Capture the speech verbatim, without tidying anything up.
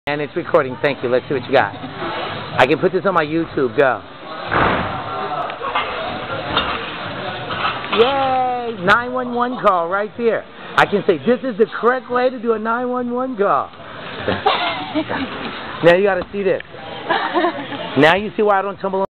And it's recording. Thank you. Let's see what you got. I can put this on my YouTube. Go. Yay! nine one one call right there. I can say this is the correct way to do a nine one one call. Now you got to see this. Now you see why I don't tumble on